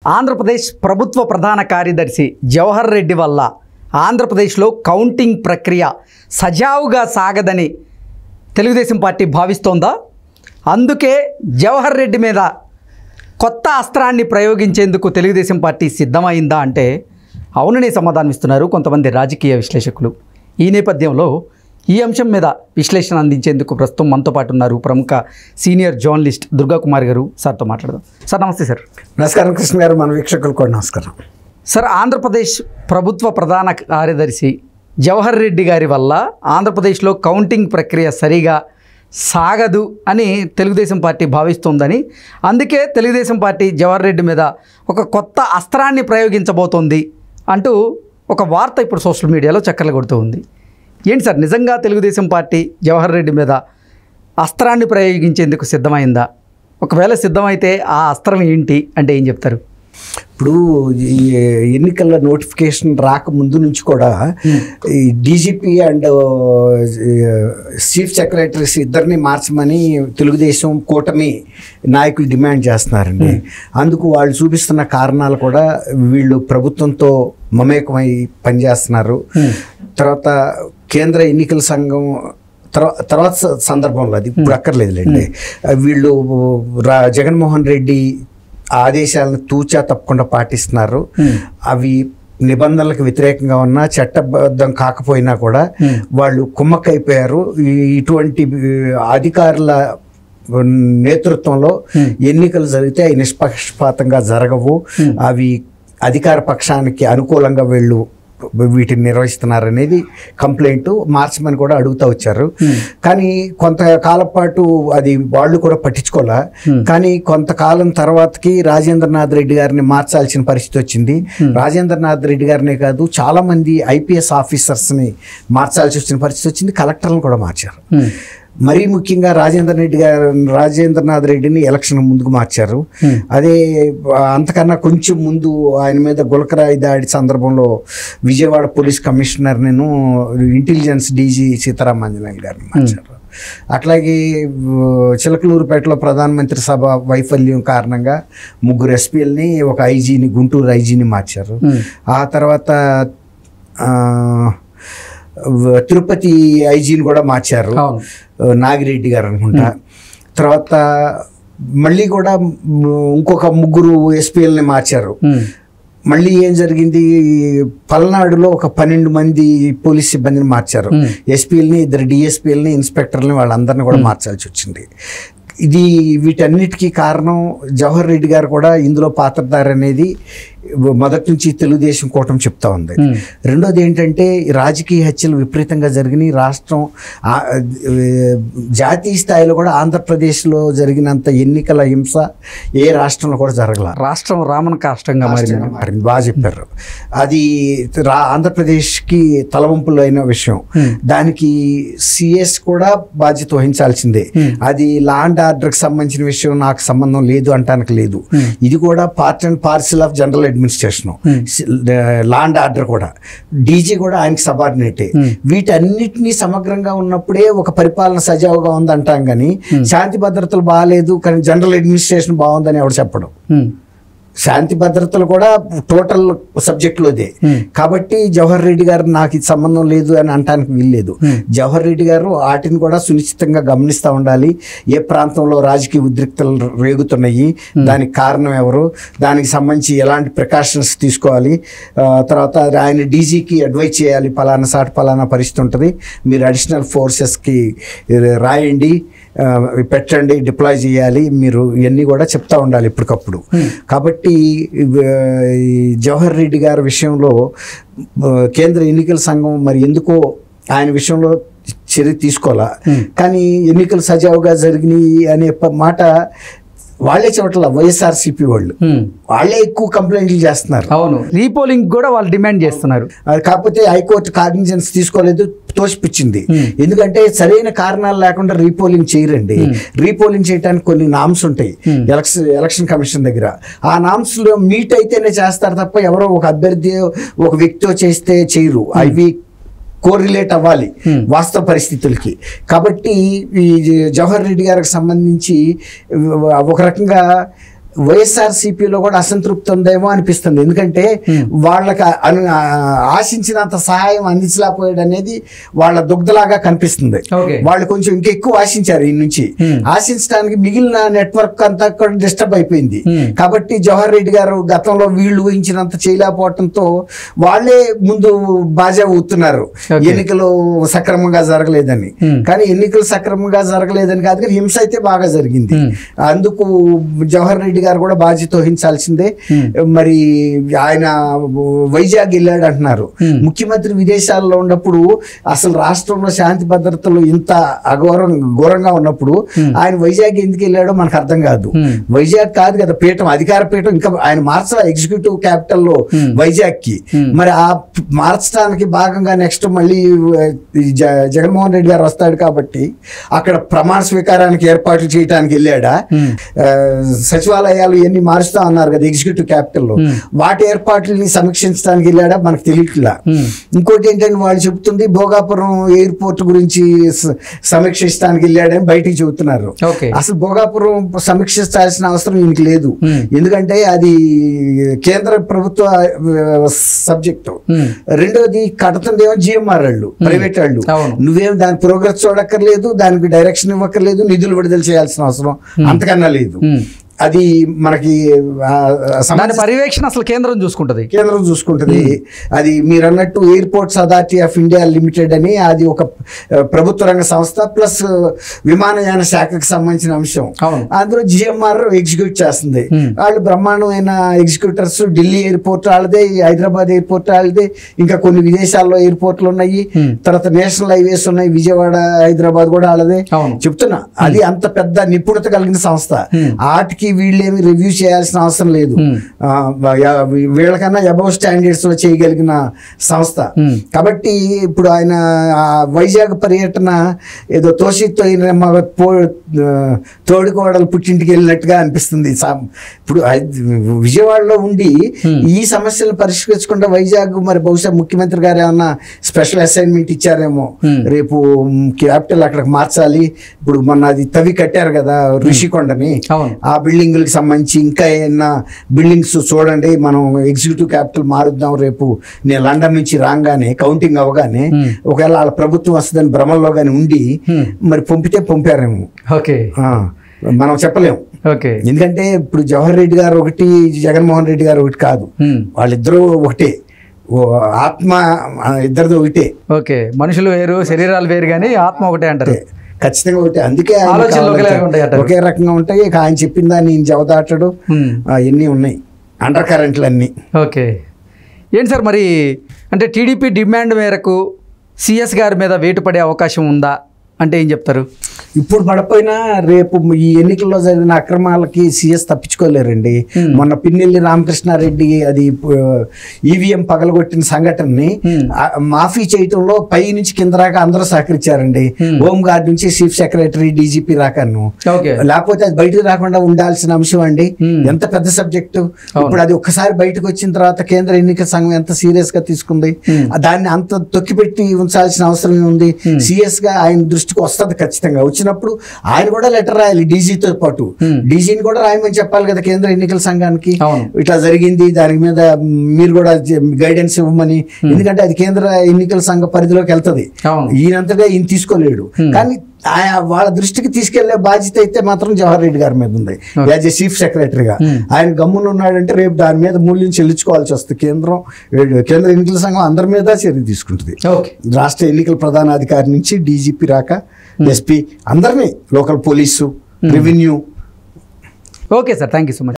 ఆంధ్రప్రదేశ్ ప్రభుత్వ ప్రధాన కార్యదర్శి జవహర్ రెడ్డి వల్ల ఆంధ్రప్రదేశ్లో కౌంటింగ్ ప్రక్రియ సజావుగా సాగదని తెలుగుదేశం పార్టీ భావిస్తోందా? అందుకే జవహర్ రెడ్డి మీద కొత్త అస్త్రాన్ని ప్రయోగించేందుకు తెలుగుదేశం పార్టీ సిద్ధమైందా అంటే అవుననే సమాధానం ఇస్తున్నారు కొంతమంది రాజకీయ విశ్లేషకులు. ఈ నేపథ్యంలో ఈ అంశం మీద విశ్లేషణ అందించేందుకు ప్రస్తుతం మనతో పాటు ఉన్నారు ప్రముఖ సీనియర్ జర్నలిస్ట్ దుర్గా కుమార్ గారు. సార్తో మాట్లాడదాం. సార్ నమస్తే. సార్ నమస్కారం. కృష్ణ గారు, మన వీక్షకులకు కూడా నమస్కారం. సార్, ఆంధ్రప్రదేశ్ ప్రభుత్వ ప్రధాన కార్యదర్శి జవహర్ రెడ్డి గారి వల్ల ఆంధ్రప్రదేశ్లో కౌంటింగ్ ప్రక్రియ సరిగా సాగదు అని తెలుగుదేశం పార్టీ భావిస్తోందని, అందుకే తెలుగుదేశం పార్టీ జవహర్ రెడ్డి మీద ఒక కొత్త అస్త్రాన్ని ప్రయోగించబోతోంది అంటూ ఒక వార్త ఇప్పుడు సోషల్ మీడియాలో చక్కర్లు కొడుతూ ఉంది. ఏంటి సార్, నిజంగా తెలుగుదేశం పార్టీ జవహర్ రెడ్డి మీద అస్త్రాన్ని ప్రయోగించేందుకు సిద్ధమైందా? ఒకవేళ సిద్ధమైతే ఆ అస్త్రం ఏంటి అంటే ఏం చెప్తారు? ఇప్పుడు ఈ ఎన్నికల నోటిఫికేషన్ రాకముందు నుంచి కూడా ఈ డీజీపీ అండ్ చీఫ్ సెక్రటరీస్ ఇద్దరిని మార్చమని తెలుగుదేశం కూటమి నాయకులు డిమాండ్ చేస్తున్నారండి. అందుకు వాళ్ళు చూపిస్తున్న కారణాలు కూడా వీళ్ళు ప్రభుత్వంతో మమేకమై పనిచేస్తున్నారు. తర్వాత కేంద్ర ఎన్నికల సంఘం తర్వాత సందర్భంలో, అది ఇప్పుడు అక్కర్లేదులేండి, వీళ్ళు జగన్మోహన్ రెడ్డి ఆదేశాలను తూచా తప్పకుండా పాటిస్తున్నారు. అవి నిబంధనలకు వ్యతిరేకంగా ఉన్నా, చట్టబద్ధం కాకపోయినా కూడా వాళ్ళు కుమ్మక్కైపోయారు. ఇటువంటి అధికారుల నేతృత్వంలో ఎన్నికలు జరిగితే అవి నిష్పక్షపాతంగా జరగవు, అవి అధికార పక్షానికి అనుకూలంగా వీళ్ళు వీటిని నిర్వహిస్తున్నారనేది కంప్లైంట్. మార్చమని కూడా అడుగుతూ వచ్చారు. కానీ కొంతకాలం పాటు అది వాళ్ళు కూడా పట్టించుకోలే. కానీ కొంతకాలం తర్వాతకి రాజేంద్రనాథ్ రెడ్డి గారిని మార్చాల్సిన పరిస్థితి వచ్చింది. రాజేంద్రనాథ్ రెడ్డి గారినే కాదు, చాలా మంది ఐపీఎస్ ఆఫీసర్స్ని మార్చాల్సి వచ్చిన పరిస్థితి వచ్చింది. కలెక్టర్లను కూడా మార్చారు. మరీ ముఖ్యంగా రాజేంద్రనాథ్ రెడ్డిని ఎలక్షన్ ముందుకు మార్చారు. అదే అంతకన్నా కొంచెం ముందు ఆయన మీద గులకరాయి దాడి సందర్భంలో విజయవాడ పోలీస్ కమిషనర్ని, ఇంటెలిజెన్స్ డీజీ సీతారామాంజనేయులు గారిని మార్చారు. అట్లాగే చిలకలూరుపేటలో ప్రధానమంత్రి సభ వైఫల్యం కారణంగా 3 ఎస్పీలని, ఒక ఐజీని, గుంటూరు ఐజీని మార్చారు. ఆ తర్వాత తిరుపతి ఐజీని కూడా మార్చారు, నాగిరెడ్డి గారు అనుకుంటా. తర్వాత మళ్ళీ కూడా ఇంకొక 3 ఎస్పీలని మార్చారు. మళ్ళీ ఏం జరిగింది, పల్నాడులో ఒక 12 మంది పోలీస్ సిబ్బందిని మార్చారు. ఎస్పీలని, 2 డిఎస్పీలని, ఇన్స్పెక్టర్లని, వాళ్ళందరినీ కూడా మార్చాల్సి వచ్చింది. వీటన్నిటికీ కారణం జవహర్ రెడ్డి గారు కూడా ఇందులో పాత్రధారి అనేది మొదటి నుంచి తెలుగుదేశం కూటమి చెప్తా ఉంది. రెండోది ఏంటంటే, రాజకీయ హత్యలు విపరీతంగా జరిగినాయి. రాష్ట్రం జాతీయ స్థాయిలో కూడా ఆంధ్రప్రదేశ్లో జరిగినంత ఎన్నికల హింస ఏ రాష్ట్రంలో కూడా జరగల. రాష్ట్రం రామణ కాష్టంగా మారింది. బాగా చెప్పారు. అది ఆంధ్రప్రదేశ్కి తలవంపులు అయిన విషయం. దానికి సిఎస్ కూడా బాధ్యత వహించాల్సిందే. అది లా అండ్ ఆర్డర్కి సంబంధించిన విషయం, నాకు సంబంధం లేదు అంటానికి లేదు. ఇది కూడా part and parcel of general administration. Law and order కూడా, డీజీ కూడా ఆయనకి సబార్డినేటే. వీటన్నిటినీ సమగ్రంగా ఉన్నప్పుడే ఒక పరిపాలన సజావుగా ఉందంటాం. కానీ శాంతి భద్రతలు బాగాలేదు కానీ జనరల్ అడ్మినిస్ట్రేషన్ బాగుందని ఎవరు చెప్పడం. శాంతి భద్రతలు కూడా టోటల్ సబ్జెక్టులోదే. కాబట్టి జవహర్ రెడ్డి గారు నాకు ఇది సంబంధం లేదు అని అనటానికి వీల్లేదు. జవహర్ రెడ్డి గారు వాటిని కూడా సునిశ్చితంగా గమనిస్తూ ఉండాలి. ఏ ప్రాంతంలో రాజకీయ ఉద్రిక్తలు రేగుతున్నాయి, దానికి కారణం ఎవరు, దానికి సంబంధించి ఎలాంటి ప్రికాషన్స్ తీసుకోవాలి. తర్వాత ఆయన డీజీకి అడ్వైజ్ చేయాలి, పలానా పరిస్థితి ఉంటుంది, మీరు అడిషనల్ ఫోర్సెస్కి రాయండి, పెట్టండి, డిప్లాయ్ చేయాలి, మీరు ఇవన్నీ కూడా చెప్తా ఉండాలి ఎప్పటికప్పుడు. కాబట్టి జవహర్ రెడ్డి గారి విషయంలో కేంద్ర ఎన్నికల సంఘం మరి ఎందుకో ఆయన విషయంలో చర్య తీసుకోవాలా. కానీ ఎన్నికలు సజావుగా జరిగినాయి అనే మాట వాళ్ళే చోట్ల వైఎస్ఆర్సీపీ వాళ్ళే ఎక్కువ కంప్లైంట్లు చేస్తున్నారు. అవును, రీపోలింగ్ కూడా వాళ్ళు డిమాండ్ చేస్తున్నారు. కాకపోతే హైకోర్టు కాగ్నిజెన్స్ తీసుకోలేదు, తోసిపుచ్చింది. ఎందుకంటే సరైన కారణాలు లేకుండా రీపోలింగ్ చేయరండి. రీపోలింగ్ చేయడానికి కొన్ని నామ్స్ ఉంటాయి ఎలక్షన్ కమిషన్ దగ్గర. ఆ నామ్స్ లో మీట్ అయితేనే చేస్తారు తప్ప ఎవరో ఒక అభ్యర్థి ఒక వ్యక్తితో చేస్తే చేయరు. అవి కోరిలేట్ అవ్వాలి వాస్తవ పరిస్థితులకి. కాబట్టి ఈ జవహర్ రెడ్డి గారికి సంబంధించి ఒక రకంగా వైఎస్ఆర్సీపీలో కూడా అసంతృప్తి ఉందేమో అనిపిస్తుంది. ఎందుకంటే వాళ్ళకి ఆశించినంత సహాయం అందించలేకపోయాడు అనేది వాళ్ళ దుగ్ధలాగా కనిపిస్తుంది. వాళ్ళు కొంచెం ఇంకా ఎక్కువ ఆశించారు ఈ నుంచి. ఆశించడానికి మిగిలిన నెట్వర్క్ అంతా కూడా డిస్టర్బ్ అయిపోయింది. కాబట్టి జవహర్ రెడ్డి గారు గతంలో వీళ్ళు ఊహించినంత చేయలేకపోవడంతో వాళ్ళే ముందు బాజా ఊతున్నారు ఎన్నికలు సక్రమంగా జరగలేదని. కానీ ఎన్నికలు సక్రమంగా జరగలేదని కాదు, కానీ హింస అయితే బాగా జరిగింది. అందుకు జవహర్ రెడ్డి గారు కూడా బాధ్యత వహించాల్సిందే. మరి ఆయన వైజాగ్ వెళ్ళాడు అంటున్నారు. ముఖ్యమంత్రి విదేశాల్లో ఉన్నప్పుడు అసలు రాష్ట్రంలో శాంతి భద్రతలు ఇంత ఘోరంగా ఉన్నప్పుడు ఆయన వైజాగ్ ఎందుకు వెళ్ళాడో మనకు అర్థం కాదు. వైజాగ్ కాదు కదా పీఠం, అధికార పీఠం, ఇంకా ఆయన మార్చాల ఎగ్జిక్యూటివ్ క్యాపిటల్ లో వైజాగ్ కి. మరి ఆ మార్చడానికి భాగంగా నెక్స్ట్ మళ్ళీ జగన్మోహన్ రెడ్డి గారు వస్తాడు కాబట్టి అక్కడ ప్రమాణ స్వీకారానికి ఏర్పాట్లు చేయడానికి వెళ్ళాడా, సచివాలయాలు ఎన్ని మారుస్తా ఉన్నారు కదా ఎగ్జిక్యూటివ్ క్యాపిటల్లో, వాటి ఏర్పాట్లని సమీక్షించడానికి వెళ్ళాడా మనకు తెలియట్లా. ఇంకోటి ఏంటంటే వాళ్ళు చెప్తుంది భోగాపురం ఎయిర్పోర్ట్ గురించి సమీక్షించడానికి వెళ్ళాడని బయటికి చెబుతున్నారు. అసలు భోగాపురం సమీక్షించాల్సిన అవసరం ఈయనకి లేదు. ఎందుకంటే అది కేంద్ర ప్రభుత్వ సబ్జెక్టు. రెండోది కడుతుందేమో జిఎంఆర్ వాళ్ళు, ప్రైవేట్ వాళ్ళు. నువ్వేం దాని ప్రోగ్రెస్ చూడక్కర్లేదు, దానికి డైరెక్షన్ ఇవ్వక్కర్లేదు, నిధులు విడుదల చేయాల్సిన అవసరం అంతకన్నా లేదు. అది మనకి పర్యవేక్షణ అసలు కేంద్రం చూసుకుంటుంది. అది మీరు అన్నట్టు airports authority of India limited అని, అది ఒక ప్రభుత్వ రంగ సంస్థ ప్లస్ విమానయాన శాఖకు సంబంధించిన అంశం. అందులో జిఎంఆర్ ఎగ్జిక్యూట్ చేస్తుంది. వాళ్ళు బ్రహ్మాండమైన ఎగ్జిక్యూటర్స్. ఢిల్లీ ఎయిర్పోర్ట్ వాళ్ళదే, హైదరాబాద్ ఎయిర్పోర్ట్ వాళ్ళదే, ఇంకా కొన్ని విదేశాల్లో ఎయిర్పోర్ట్లు ఉన్నాయి, తర్వాత నేషనల్ హైవేస్ ఉన్నాయి, విజయవాడ హైదరాబాద్ కూడా వాళ్ళదే. చెప్తున్నా అది అంత పెద్ద నిపుణత కలిగిన సంస్థ. వాటికి వీళ్ళేమి రివ్యూ చేయాల్సిన అవసరం లేదు. వీళ్ళకన్నా అబౌవ్ స్టాండర్డ్స్ లో చేయగలిగిన సంస్థ. కాబట్టి ఇప్పుడు ఆయన వైజాగ్ పర్యటన ఏదో తోడుకోవడలు పుట్టింటికి వెళ్ళినట్టుగా అనిపిస్తుంది. ఇప్పుడు విజయవాడలో ఉండి ఈ సమస్యలు పరిష్కరించకుండా వైజాగ్, మరి బహుశా ముఖ్యమంత్రి గారు ఏమన్నా స్పెషల్ అసైన్మెంట్ ఇచ్చారేమో, రేపు క్యాపిటల్ అక్కడికి మార్చాలి. ఇప్పుడు మొన్న అది తవ్వి కట్టారు కదా ఋషికొండని, ఆ బిల్డింగ్లకు సంబంధించి ఇంకా ఏమన్నా బిల్డింగ్స్ చూడండి, మనం ఎగ్జిక్యూటివ్ క్యాపిటల్ మారుద్దాం రేపు నేను లండన్ నుంచి రాగానే కౌంటింగ్ అవగానే, ఒకవేళ వాళ్ళ ప్రభుత్వం వస్తుందని భ్రమంలో కానీ ఉండి మరి పంపారేమో, మనం చెప్పలేము. ఎందుకంటే ఇప్పుడు జవహర్ రెడ్డి గారు ఒకటి, జగన్మోహన్ రెడ్డి గారు ఒకటి కాదు, వాళ్ళిద్దరూ ఒకటే, ఆత్మ ఇద్దరిది ఒకటే. మనుషులు వేరు, శరీరాలు వేరు, కానీ ఆత్మ ఒకటే అంటారు. ఖచ్చితంగా ఒకటి. అందుకే ఒకే రకంగా ఉంటాయి. ఆయన చెప్పిన దాన్ని జవదాటడు, అవన్నీ ఉన్నాయి అండర్ కరెంట్లు అన్నీ. ఏంటి సార్ మరి, అంటే టీడీపీ డిమాండ్ మేరకు సిఎస్ గారి మీద వేటు పడే అవకాశం ఉందా అంటే ఏం చెప్తారు? ఇప్పుడు పడిపోయినా రేపు ఈ ఎన్నికల్లో జరిగిన అక్రమాలకి సీఎస్ తప్పించుకోలేరండి. మొన్న పిన్నెల్లి రామకృష్ణారెడ్డి అది ఈవీఎం పగలగొట్టిన సంఘటనని మాఫీ చేయటంలో పై నుంచి కింద రాక అందరూ సహకరించారండి. హోమ్ గార్డ్ నుంచి చీఫ్ సెక్రటరీ, డీజీపీ రాకను. లేకపోతే అది బయటకు రాకుండా ఉండాల్సిన అంశం అండి. ఎంత పెద్ద సబ్జెక్టు. ఇప్పుడు అది ఒక్కసారి బయటకు వచ్చిన తర్వాత కేంద్ర ఎన్నికల సంఘం ఎంత సీరియస్ గా తీసుకుంది, దాన్ని అంత తొక్కిపెట్టి ఉంచాల్సిన అవసరం ఉంది. సీఎస్ గా ఆయన దృష్టికి వస్తుంది ఖచ్చితంగా. వచ్చినప్పుడు ఆయన కూడా లెటర్ రాయాలి డీజీతో పాటు. డీజీని కూడా రాయమని చెప్పాలి కదా కేంద్ర ఎన్నికల సంఘానికి, ఇట్లా జరిగింది, దాని మీద మీరు కూడా గైడెన్స్ ఇవ్వమని. ఎందుకంటే అది కేంద్ర ఎన్నికల సంఘ పరిధిలోకి వెళ్తుంది. ఈయనంతగా ఈయన తీసుకోలేడు. కానీ వాళ్ళ దృష్టికి తీసుకెళ్లే బాధ్యత అయితే మాత్రం జవహర్ రెడ్డి గారి మీద ఉంది యాజ్ ఏ చీఫ్ సెక్రటరీగా. ఆయన గమ్మున ఉన్నాడంటే రేపు దాని మీద మూల్యం చెల్లించుకోవాల్సి వస్తుంది. కేంద్ర ఎన్నికల సంఘం అందరి మీద చర్య తీసుకుంటుంది. రాష్ట్ర ఎన్నికల ప్రధానాధికారి నుంచి డీజీపీ రాక ఎస్పీ అందరినీ, local police, revenue. Okay sir, thank you so much.